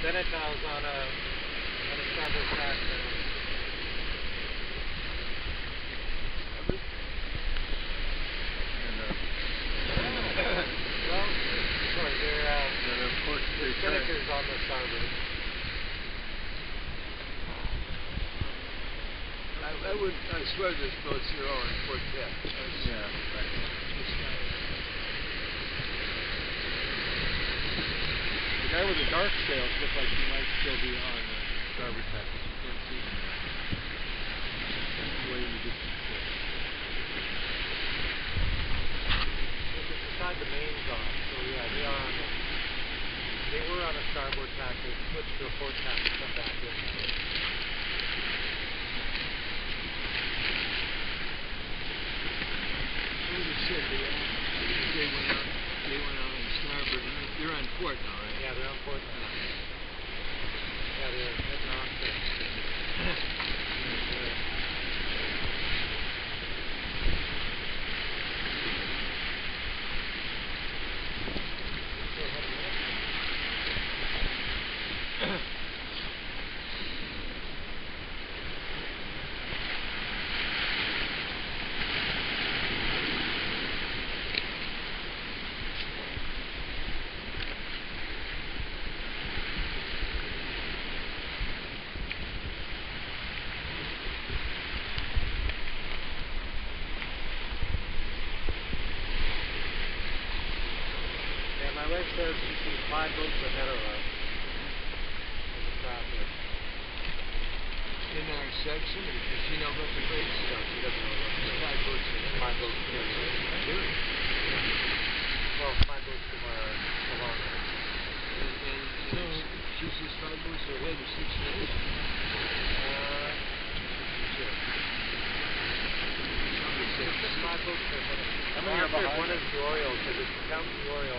Bennett dials on a starboard tack. Well, sorry, they're spinnakers on the starboard. I swear this boat's here all in port depth. Yeah. The guy with the dark sails looks like he might still be on the starboard tack. You can't see him there. Way in the distance there. Beside the main's on, so yeah, they were on a starboard tack. They switched to a port tack to come back in. They went out on starboard. They're on port now, right? Yeah, they're on port now. Yeah, they're heading off there. My leg says she sees 5 boats ahead of us. In our section, or does she know about the brakes? No, she doesn't know about the brakes. 5 boats ahead. 5 boats ahead. Really? Well, 5 boats along there. So she sees 5 boats ahead of 6 minutes? Somebody said 5 boats ahead. How many are behind? One is the Oriole, because it's counting the Oriole.